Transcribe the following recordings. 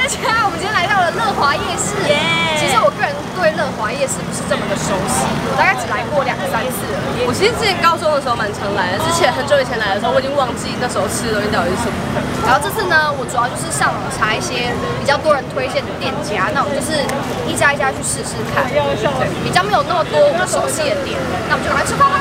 大家，我们今天来到了乐华夜市。其实我个人对乐华夜市不是这么的熟悉，我大概只来过2、3次而已。 我其实之前高中的时候蛮常来的，之前很久以前来的时候，我已经忘记那时候吃的东西到底是什么。 然后这次呢，我主要就是上网查一些比较多人推荐的店家，那我们就是一家一家去试试看，对，比较没有那么多我们熟悉的店，那我们就赶快出发吧。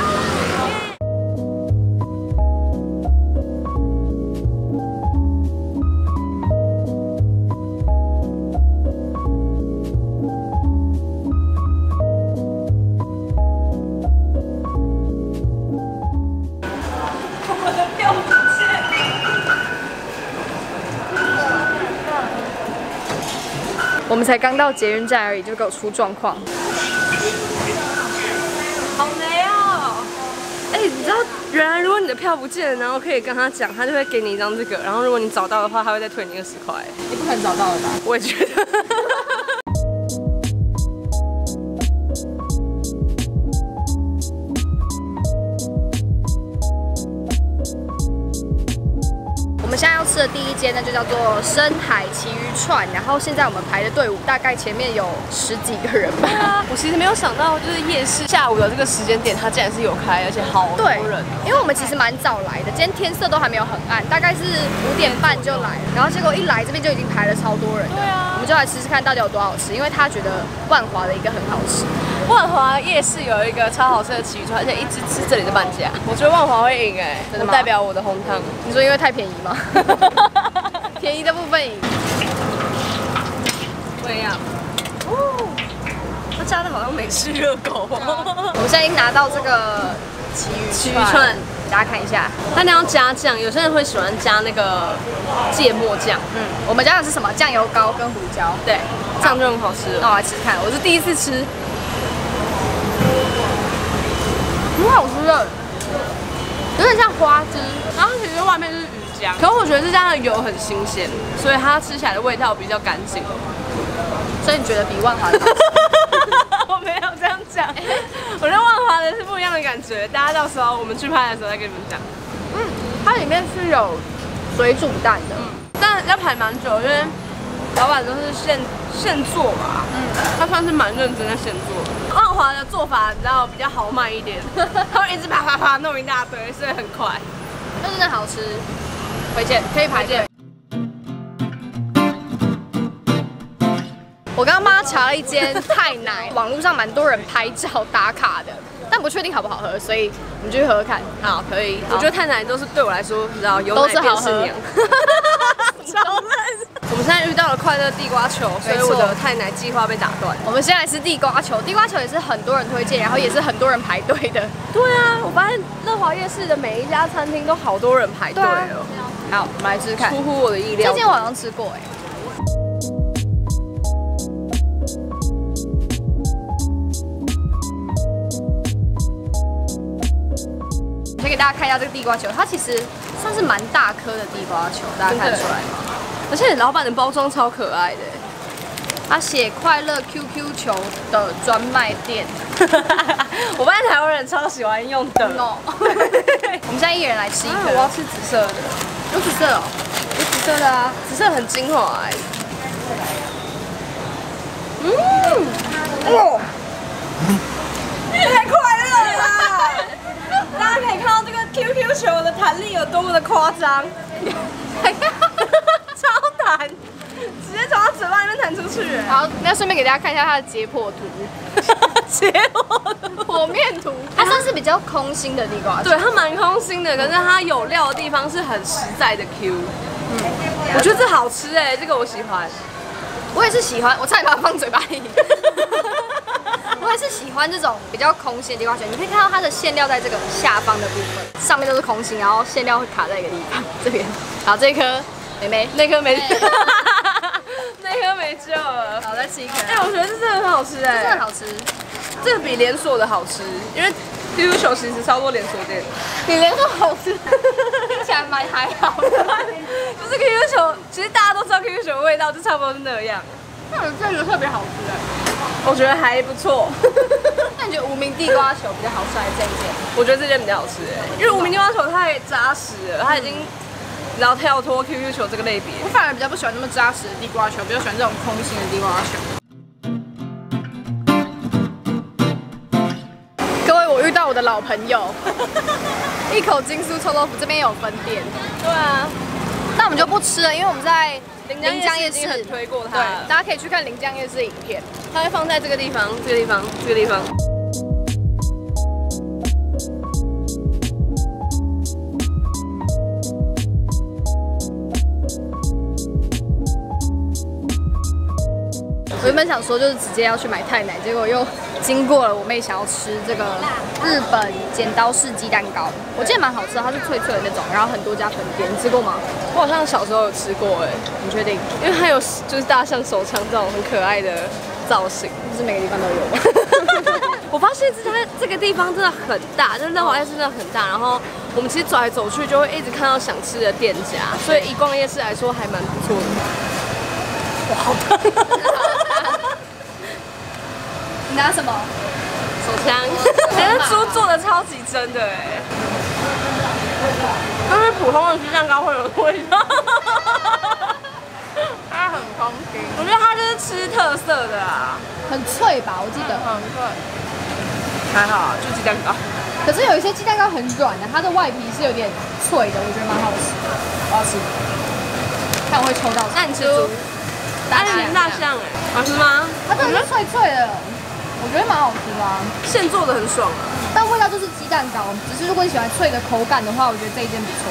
我们才刚到捷运站而已，就给我出状况， 好雷哦！哎，你知道原来如果你的票不见了，然后可以跟他讲，他就会给你一张这个，然后如果你找到的话，他会再退你20块。 你不可能找到了吧？ 我也觉得。 我们现在要吃的第一间呢，就叫做深海旗鱼串。然后现在我们排的队伍大概前面有10几个人吧。 我其实没有想到，就是夜市下午的这个时间点，它竟然是有开，而且好多人。 因为我们其实蛮早来的，今天天色都还没有很暗，大概是5点半就来了。然后结果一来这边就已经排了超多人。对啊，我们就来吃吃看到底有多好吃，因为他觉得万华的一个很好吃。 万华夜市有一个超好吃的旗鱼串，而且一直吃这里的半价。我觉得万华会赢哎，真的吗？代表我的红汤。 你说因为太便宜吗？便宜的部分赢。 不一样。哦，他加的好像美式热狗。 我们现在已经拿到这个旗鱼串，给大家看一下。 它那要加酱，有些人会喜欢加那个芥末酱。 我们加的是什么？酱油膏跟胡椒。对， 这样就很好吃了。 那我来吃吃看，我是第一次吃。很好吃的，有点像花枝， 然后其实外面就是鱼浆，可是我觉得这家的油很新鲜，所以它吃起来的味道比较干净。 所以你觉得比万华的好吃？ 我没有这样讲，我觉得万华的是不一样的感觉。大家到时候我们去拍的时候再跟你们讲。 它里面是有水煮蛋的， 但要排蛮久，因为老板都是现做嘛，他算是蛮认真在现做的。万华的做法你知道比较豪迈一点，他会一直啪弄一大堆，所以很快。 但真的好吃，推荐可以排队。我刚刚帮他查了一间泰奶，网络上蛮多人拍照打卡的，但不确定好不好喝，所以我们就去喝喝看。 好，可以。我觉得泰奶都是对我来说，你知道，有奶便是娘。超烂。我们现在遇到了快乐地瓜球，所以我的泰奶计划被打断。 我们现在吃地瓜球，地瓜球也是很多人推荐，然后也是很多人排队的。 对啊，我发现乐华夜市的每一家餐厅都好多人排队哦。 好，我们来吃吃看。 出乎我的意料。 这间我好像吃过哎。先给大家看一下这个地瓜球，它其实算是蛮大颗的地瓜球，大家看得出来吗？ 而且老板的包装超可爱的， 他写快乐 QQ 球的专卖店。 我发现台湾人超喜欢用的哦。 我们现在一人来吃一颗。 我要吃紫色的， 有紫色哦， 有紫色的啊，紫色很精华哎。哇，太快乐了！大家可以看到这个 QQ 球的弹力有多么的夸张。超弹，直接从他嘴巴里面弹出去。 好，那顺便给大家看一下它的解剖图。 解剖图， 剖面图。它算是比较空心的地瓜球。 对，它蛮空心的，可是它有料的地方是很实在的 Q。我觉得这好吃哎，这个我喜欢。 我也是喜欢，我差点把它放嘴巴里。我也是喜欢这种比较空心的地瓜球，你可以看到它的馅料在这个下方的部分，上面都是空心，然后馅料会卡在一个地方这边。好，这一颗没，那颗没， 那颗没救了。 好，再吃一颗。 哎，我觉得这真的很好吃哎， 真的好吃， 这个比连锁的好吃，因为 QQ 球其实超多连锁店， 比连锁好吃，听起来蛮还好的。 就是 QQ 球，其实大家都知道 QQ 球的味道，就差不多是那样。 那我这个特别好吃哎， 我觉得还不错。 那你觉得无名地瓜球比较好吃还是这一件？ 我觉得这件比较好吃哎，因为无名地瓜球太扎实了，它已经然后跳脱 QQ 球这个类别。 我反而比较不喜欢那么扎实的地瓜球，比较喜欢这种空心的地瓜球。各位，我遇到我的老朋友，一口金酥臭豆腐这边有分店。 对啊， 那我们就不吃了，因为我们在临江夜市很推过它。 对，大家可以去看临江夜市的影片， 它会放在这个地方，这个地方，这个地方。 我原本想说就是直接要去买泰奶，结果又经过了我妹想要吃这个日本剪刀式鸡蛋糕，我记得蛮好吃的，它是脆脆的那种，然后很多家分店，你吃过吗？ 我好像小时候有吃过哎， 你确定？ 因为它有就是大象手枪这种很可爱的造型， 不是每个地方都有吗？ 我发现这个地方真的很大，就是乐华夜市真的很大，然后我们其实走来走去就会一直看到想吃的店家，所以以逛夜市来说还蛮不错的。 哇，好烫！你拿什么？ 手枪，但是猪做的超级真的哎，但是普通的鸡蛋糕会有味道， 它很空心， 我觉得它就是吃特色的啊， 很脆吧？我记得很脆，还好啊，就鸡蛋糕。 可是有一些鸡蛋糕很软的，它的外皮是有点脆的，我觉得蛮好吃的。我要吃，看我会抽到。 那你吃猪？大象哎，好吃吗？ 它真的是脆脆的。我觉得蛮好吃的啊， 现做的很爽啊， 但味道就是鸡蛋糕，只是如果你喜欢脆的口感的话，我觉得这一件不错。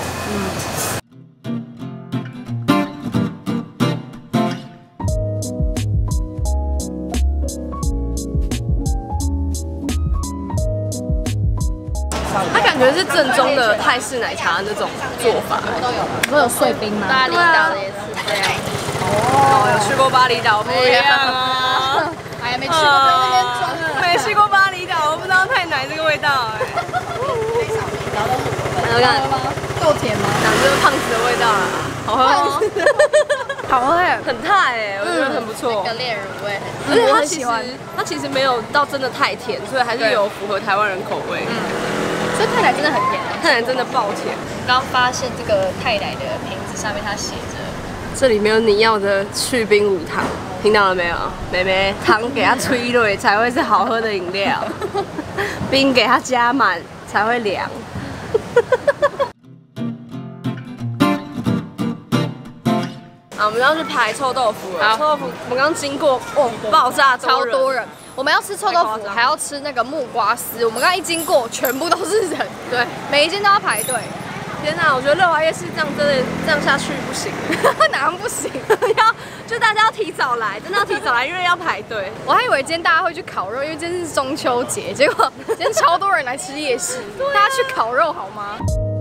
它感觉是正宗的泰式奶茶那种做法， 都有碎冰吗？ 巴厘岛的也是这样。 哦，有去过巴厘岛不一样啊。 哎呀，没去过在那边装。 没去过巴厘岛，我不知道泰奶这个味道哎。 好喝吗？够甜吗？ 讲就是胖子的味道啦，好喝吗？ 好喝哎， 很泰哎，我觉得很不错。 那个炼乳味， 而且它其实没有到真的太甜，所以还是有符合台湾人口味。 所以泰奶真的很甜， 泰奶真的爆甜。 刚发现这个泰奶的瓶子上面它写着， 这里没有你要的去冰无糖。听到了没有，妹妹？糖给它吹对才会是好喝的饮料，冰给它加满才会凉。啊，我们要去排臭豆腐了。臭豆腐，我们刚经过，哦，爆炸超多人。我们要吃臭豆腐，还要吃那个木瓜丝。我们刚一经过，全部都是人，对，每一间都要排队。 天哪，我觉得乐华夜市这样真的这样下去不行， 哪样不行？ 就大家要提早来，真的要提早来，因为要排队。 我还以为今天大家会去烤肉，因为今天是中秋节，结果今天超多人来吃夜市，大家去烤肉好吗？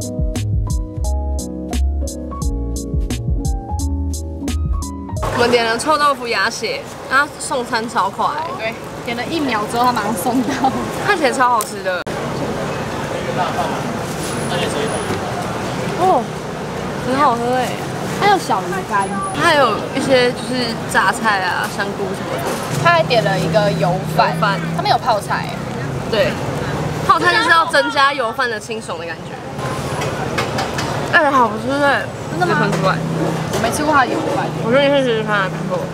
我们点了臭豆腐鸭血，然后送餐超快， 对，点了1秒之后他马上送到， 看起来超好吃的。哦，很好喝哎， 还有小鱼干， 还有一些就是榨菜啊、香菇什么的。 他还点了一个油饭，他们有泡菜， 对，泡菜就是要增加油饭的清爽的感觉。哎，好吃哎， 真的吗？ 喷出来， 我没吃过它的油饭， 我觉得你可以试试看，不错。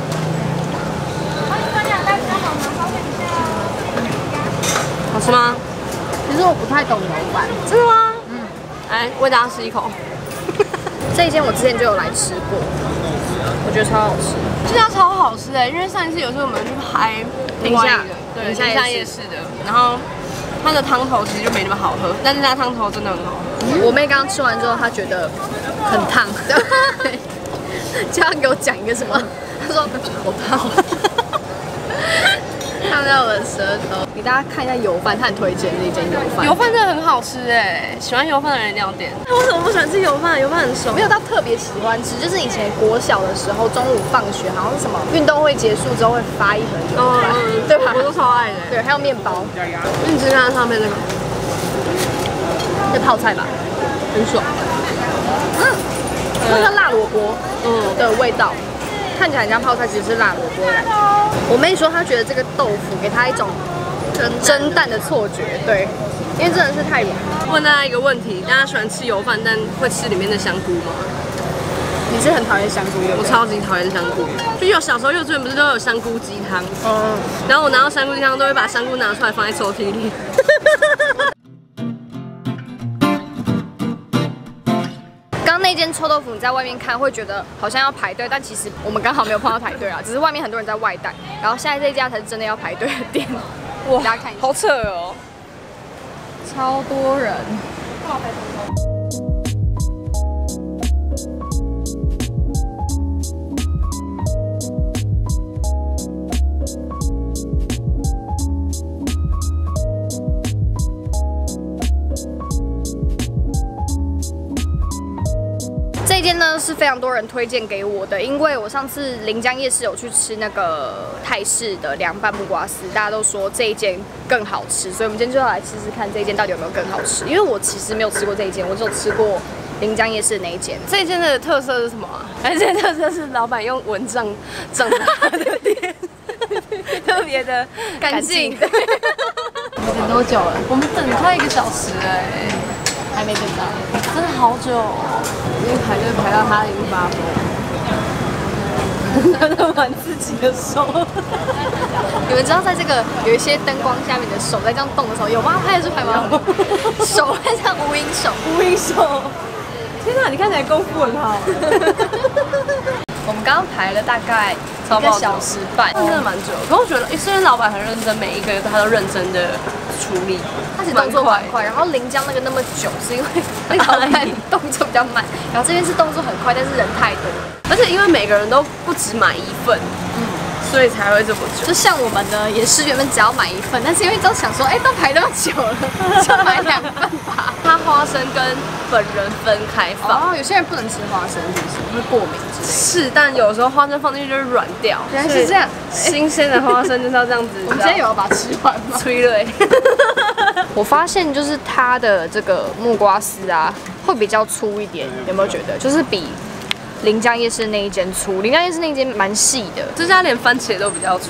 好吃吗？ 其实我不太懂油饭， 真的吗？来，喂大家吃一口。 这一间我之前就有来吃过，我觉得超好吃。 这家超好吃哎，因为上一次有时候我们去拍宁夏夜市的，然后它的汤头其实就没那么好喝，但是它汤头真的很好喝。 我妹刚刚吃完之后，她觉得很烫，叫她给我讲一个什么？她说好烫，烫到我的舌头。给大家看一下油饭，她很推荐这一间油饭。 油饭真的很好吃哎，喜欢油饭的人一定要点。我怎么不喜欢吃油饭？油饭很爽， 没有到特别喜欢吃，就是以前国小的时候，中午放学好像是什么运动会结束之后会发一盒油饭，对吧？ 我都超爱的。 对，还有面包。 你吃看上面那个， 是泡菜吧，很爽。那个辣萝卜的味道，看起来很像泡菜，其实是辣萝卜的感觉。我妹说她觉得这个豆腐给她一种蒸蛋的错觉，对， 因为真的是太远。 问大家一个问题：大家喜欢吃油饭，但会吃里面的香菇吗？ 你是很讨厌香菇的？ 我超级讨厌香菇，就有小时候幼稚园不是都有香菇鸡汤？然后我拿到香菇鸡汤都会把香菇拿出来放在抽屉里。 刚那间臭豆腐，你在外面看会觉得好像要排队，但其实我们刚好没有碰到排队啊，只是外面很多人在外带。然后现在这一家才是真的要排队的店。哇，大家看一下， 好扯哦， 超多人。这间呢是非常多人推荐给我的，因为我上次临江夜市有去吃那个泰式的凉拌木瓜丝，大家都说这一间更好吃，所以我们今天就要来吃吃看这一间到底有没有更好吃。因为我其实没有吃过这一间，我只有吃过临江夜市的那一间。 这一间的特色是什么啊？这间特色是老板用蚊帐整他的店，特别的干净。 等多久了？ 我们等快1个小时哎， 还没等到， 真的好久哦，因为排队排到他已经发疯，他都玩自己的手。 你们知道在这个有一些灯光下面的手在这样动的时候，有吗？拍得出来吗？手会像无影手， 无影手。天哪，你看起来功夫很好。 我们刚刚排了大概1个小时半， 真的蛮久。可我觉得，虽然老板很认真，每一个他都认真的处理， 他其实动作蛮快。然后临江那个那么久，是因为那个老板动作比较慢，然后这边是动作很快，但是人太多， 而且因为每个人都不只买1份，所以才会这么久。 就像我们呢，也是原本只要买1份，但是因为都想说，哎，都排那么久了，就买2份吧。 它花生跟本人分开放。 哦，有些人不能吃花生，是不是会过敏之类的？ 是，但有时候花生放进去就会软掉。 原来是这样， 新鲜的花生就是要这样子。 我们今天有要把它吃完吗？ 催泪。 我发现就是它的这个木瓜丝啊，会比较粗一点，有没有觉得？就是比临江夜市那一间粗，临江夜市那一间蛮细的， 这家连番茄都比较粗。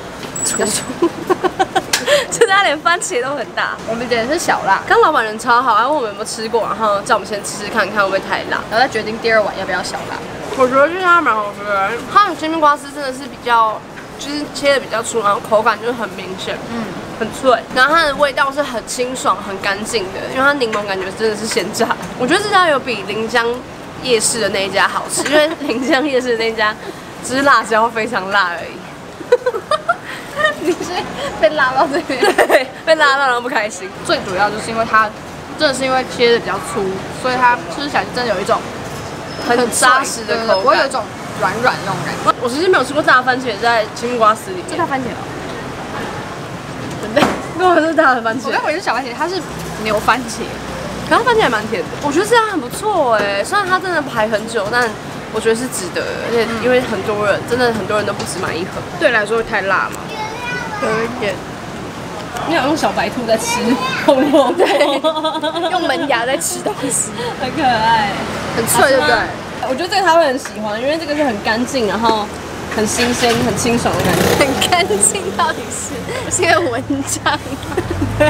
这家连番茄都很大。 我们点的是小辣。 刚老板人超好，还问我们有没有吃过，然后叫我们先吃吃看看会不会太辣， 然后再决定第2碗要不要小辣。 我觉得这家蛮好吃的，它的青木瓜丝真的是比较，就是切的比较粗，然后口感就是很明显，很脆，然后它的味道是很清爽、很干净的，因为它柠檬感觉真的是鲜榨。我觉得这家有比临江夜市的那一家好吃，因为临江夜市的那一家只是辣椒非常辣而已。 你是被拉到这边， 对，被拉到然后不开心。 最主要就是因为它真的是因为切的比较粗，所以它吃起来真的有一种很扎实的口感， 不会有一种软软那种感觉。 我其实没有吃过大番茄在青木瓜丝里面。 这大番茄哦， 真的，根本是大的番茄。 我刚以为是小番茄，它是牛番茄， 可是番茄还蛮甜的。我觉得这样很不错哎，虽然它真的排很久，但我觉得是值得的，而且因为很多人真的很多人都不只买1盒。 对你来说会太辣吗？ 有一点。你好用小白兔在吃红萝卜， 用门牙在吃东西， 很可爱， 很脆，对不对？ 我觉得这个他会很喜欢，因为这个是很干净，然后很新鲜、很清爽的感觉。 很干净，到底是因为蚊帐？ 对。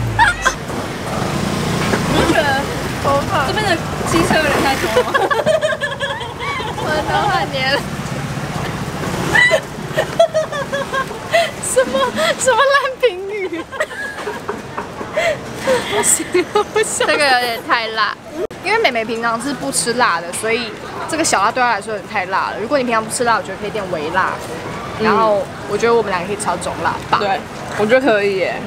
你不觉得这边的汽车有点太多吗？ 我的头发黏了。什么烂评语？这个有点太辣，因为美美平常是不吃辣的，所以这个小辣对她来说有点太辣了。如果你平常不吃辣，我觉得可以点微辣。然后我觉得我们两个可以炒中辣吧。 对，我觉得可以耶。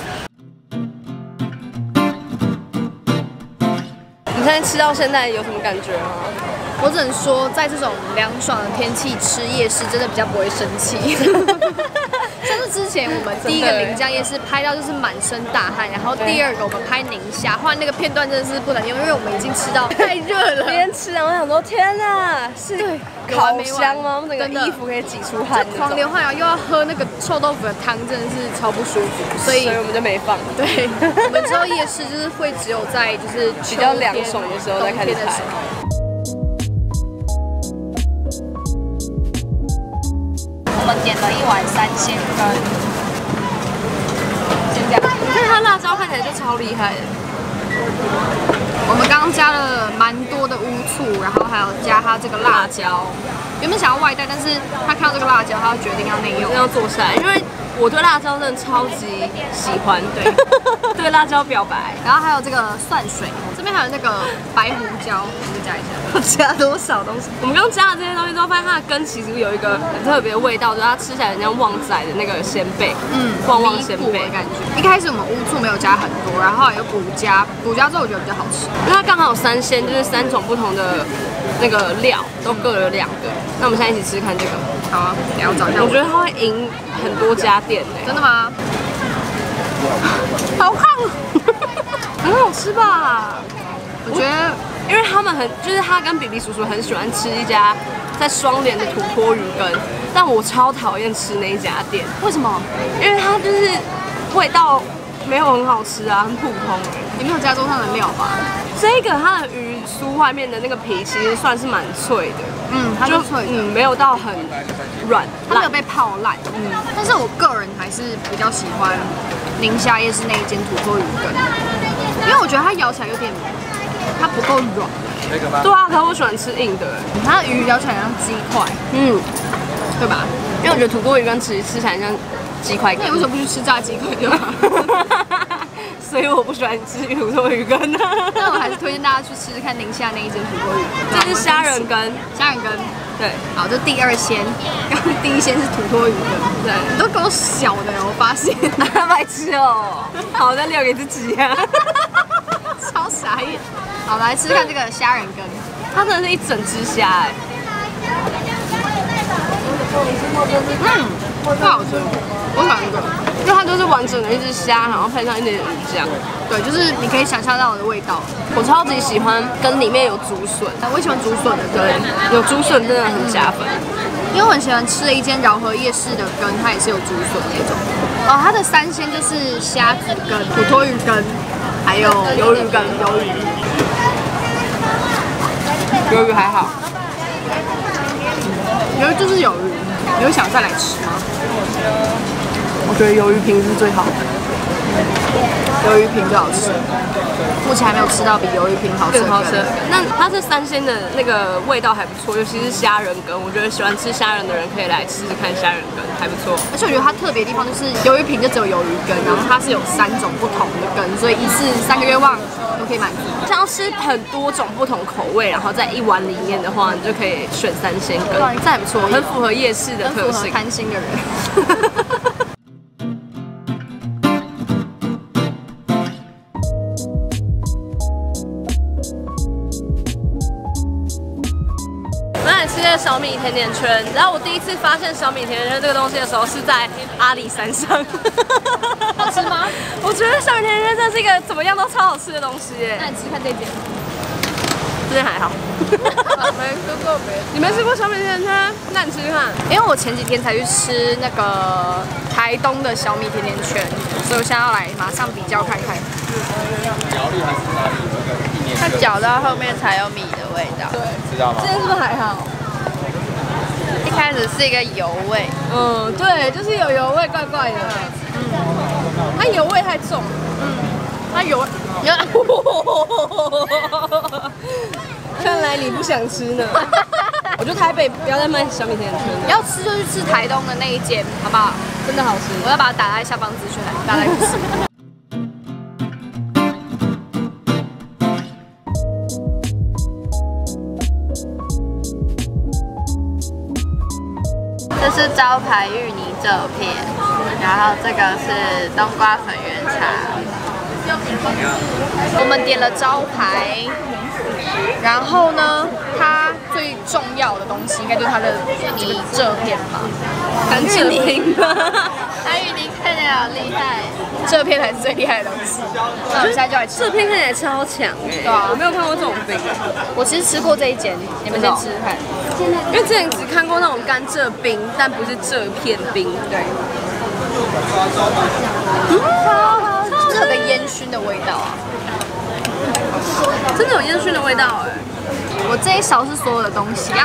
你现在吃到现在有什么感觉吗？ 我只能说，在这种凉爽的天气吃夜市，真的比较不会生气。像是之前我们第一个临江夜市拍到就是满身大汗，然后第2个我们拍宁夏，后来那个片段真的是不能用，因为我们已经吃到太热了。 边吃啊，我想说天哪，是烤箱吗？我们整个衣服可以挤出汗， 狂流汗，然后又要喝那个臭豆腐的汤，真的是超不舒服，所以我们就没放。 对，我们之后夜市就是会只有在就是比较凉爽的时候再开始拍。我们点了1碗3鲜羹，先这样。 样。 但是它辣椒看起来就超厉害的。 我们刚刚加了蛮多的乌醋，然后还有加它这个辣椒。原本想要外带，但是他看到这个辣椒，他就决定要内用， 要做下来，因为我对辣椒真的超级喜欢，对，对辣椒表白。 然后还有这个蒜水，这边还有那个白胡椒，我们加一下。 加多少东西？我们刚加了这些东西之后，发现它的根其实有一个很特别的味道，就是它吃起来很像旺仔的那个鲜贝，旺鲜贝的感觉。一开始我们乌醋没有加很多，然后有补加之后我觉得比较好吃， 因为它刚好有3鲜，就是3种不同的那个料，都各有2个。那我们现在一起吃看这个。 好啊，来我找一下。 我觉得它会赢很多家店呢。 真的吗？ 好看，很好吃吧？ 我觉得， 因为他们就是他跟比比叔叔很喜欢吃一家在双连的土托鱼羹，但我超讨厌吃那一家店。 为什么？ 因为它就是味道没有很好吃啊，很普通。 你没有加桌上的料吧？ 这个它的鱼酥外面的那个皮其实算是蛮脆的， 它就脆的， 没有到很软， 它没有被泡烂，但是我个人还是比较喜欢宁夏夜市那一间土托鱼羹，因为我觉得它咬起来有点，它不够软。 对啊，可是我喜欢吃硬的， 它的鱼咬起来像鸡块，对吧？ 因为我觉得土托鱼羹吃起来像鸡块羹。 那你为什么不去吃炸鸡块就好？ 所以我不喜欢吃土托鱼羹呢。 那我还是推荐大家去吃吃看宁夏那一间土托鱼羹。 这是虾仁羹， 虾仁羹。 对， 好，这第2鲜，刚刚第1鲜是土托鱼羹。 对， 你都够小的，我发现。 白痴哦。好，再留给自己啊。 超傻眼。好，来吃看这个虾仁羹， 它真的是一整只虾哎。 不好吃，我喜欢这个， 因为它就是完整的一只虾，然后配上一点鱼酱。 对，就是你可以想象到我的味道。 我超级喜欢羹里面有竹笋， 我也喜欢竹笋的羹， 有竹笋真的很加分。 因为我很喜欢吃的一间饶河夜市的羹，它也是有竹笋那种。哦，它的3鲜就是虾子羹、土托鱼羹，还有鱿鱼羹。 鱿鱼还好， 鱿鱼就是鱿鱼。你会想再来吃吗？ 我觉得鱿鱼平是最好的， 鱿鱼平最好吃。目前还没有吃到比鱿鱼平好吃的。 更好吃。那它这3鲜的那个味道还不错，尤其是虾仁羹，我觉得喜欢吃虾仁的人可以来吃吃看虾仁羹，还不错。 而且我觉得它特别的地方就是鱿鱼平就只有鱿鱼羹，然后它是有3种不同的羹，所以一次3个愿望都可以满足。 想要吃很多种不同口味，然后在一碗里面的话，你就可以选3鲜羹，这还不错，很符合夜市的特性， 贪心的人。 吃的小米甜甜圈，然后我第一次发现小米甜甜圈这个东西的时候是在阿里山上。 好吃吗？ 我觉得小米甜甜圈真是一个怎么样都超好吃的东西耶。 那你吃看这间， 这间还好。 没吃过别的。 你没吃过小米甜甜圈？那你吃吃看。 因为我前几天才去吃那个台东的小米甜甜圈，所以我现在要来马上比较看看。 苗栗还是哪里？ 它搅到后面才有米的味道。 对，知道吗？ 这间是不是还好？ 一开始是一个油味， 对，就是有油味，怪怪的。它油味太重。它油。看来你不想吃呢。我觉得台北不要再卖小米甜甜圈了。 要吃就去吃台东的那一间，好不好？ 真的好吃。 我要把它打在下方资讯栏，大家来吃。 这是招牌芋泥这片，然后这个是冬瓜粉圆茶。 我们点了招牌，然后呢，它最重要的东西应该就是它的这个这片吧， 很这片它芋泥看起来好厉害， 这片才是最厉害的东西。那我们现在就来吃。 这片看起来超强哎，对啊，我没有看过这种饼。 我其实吃过这一间，你们先吃吃看。 因为之前只看过那种甘蔗冰，但不是这片冰。 对。这个烟熏的味道啊， 真的有烟熏的味道哎！ 我这一勺是所有的东西啊！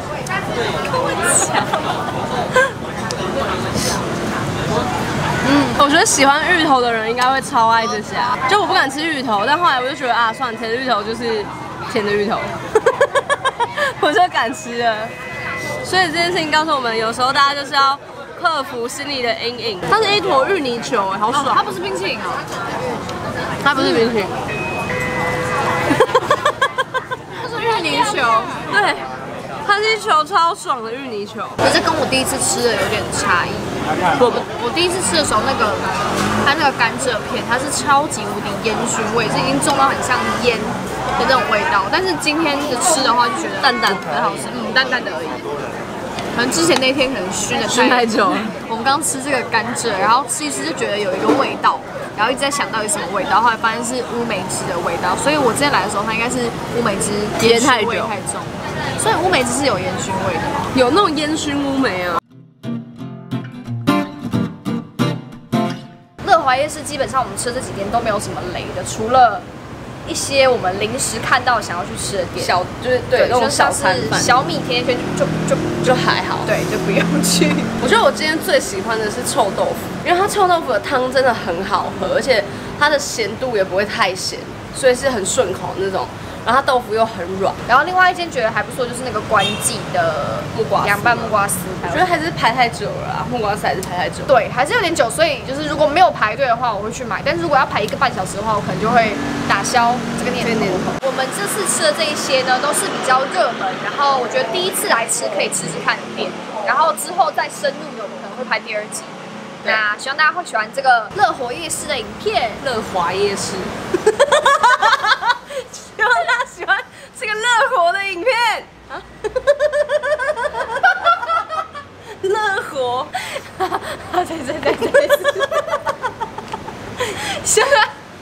跟我讲， 我觉得喜欢芋头的人应该会超爱这家。就我不敢吃芋头，但后来我就觉得啊，算了，甜的芋头就是甜的芋头，我就敢吃了。所以这件事情告诉我们，有时候大家就是要克服心理的阴影。它是一坨芋泥球，好爽！ 它不是冰淇淋哦， 它不是冰淇淋， 它是芋泥球。 对，它是一球超爽的芋泥球。 可是跟我第一次吃的有点差异。我第一次吃的时候，它那个甘蔗片，它是超级无敌烟熏味，是已经重到很像烟的那种味道。但是今天的吃的话，就觉得淡淡很好吃，淡淡的而已。可能之前那天可能熏太久了。 我们刚吃这个甘蔗，然后吃一吃就觉得有一个味道，然后一直在想到底什么味道，后来发现是乌梅汁的味道。所以我之前来的时候，它应该是乌梅汁腌太久味太重，所以乌梅汁是有烟熏味的吗？ 有那种烟熏乌梅啊。 乐华夜市基本上我们吃这几天都没有什么雷的，除了一些我们临时看到想要去吃的店， 就是对那种小餐饭， 小米甜甜圈就还好，对，就不用去。 我觉得我今天最喜欢的是臭豆腐，因为它臭豆腐的汤真的很好喝，而且它的咸度也不会太咸，所以是很顺口那种。然后它豆腐又很软。 然后另外一间觉得还不错，就是那个关记的木瓜凉拌木瓜丝， 我觉得还是排太久了啊，木瓜丝还是排太久。 对，还是有点久，所以就是如果没有排队的话，我会去买；但是如果要排1个半小时的话，我可能就会打消这个念头。我们这次吃的这一些呢，都是比较热门，然后我觉得第一次来吃可以吃吃看的店，然后之后再深入的，我们可能会拍第2集。那希望大家会喜欢这个乐活夜市的影片。 乐华夜市，希望大家喜欢这个乐活的影片啊！乐活， 对，希望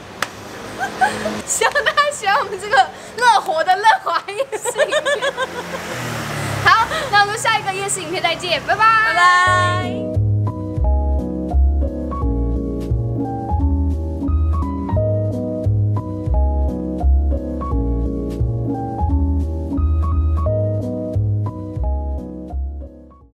大家喜欢我们这个乐活的乐华夜市影片。好，那我们下一个夜市影片再见，拜拜， 拜拜。